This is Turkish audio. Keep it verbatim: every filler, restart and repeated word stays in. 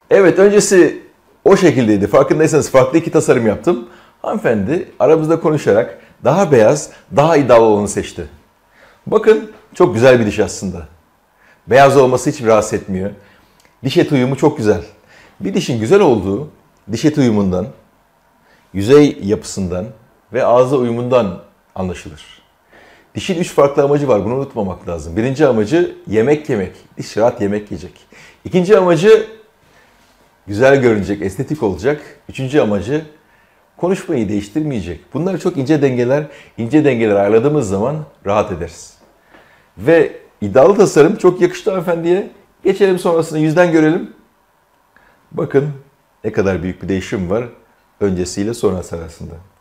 Evet, öncesi o şekildeydi. Farkındaysanız farklı iki tasarım yaptım. Hanımefendi aramızda konuşarak daha beyaz, daha iddialı olanı seçti. Bakın, çok güzel bir diş aslında. Beyaz olması hiç rahatsız etmiyor. Diş eti uyumu çok güzel. Bir dişin güzel olduğu diş eti uyumundan, yüzey yapısından ve ağza uyumundan anlaşılır. Dişin üç farklı amacı var, bunu unutmamak lazım. Birinci amacı yemek yemek, diş rahat yemek yiyecek. İkinci amacı güzel görünecek, estetik olacak. Üçüncü amacı konuşmayı değiştirmeyecek. Bunlar çok ince dengeler, ince dengeler ayarladığımız zaman rahat ederiz. Ve iddialı tasarım çok yakıştı hanımefendiye. Geçelim sonrasını yüzden görelim. Bakın ne kadar büyük bir değişim var öncesiyle sonrası arasında.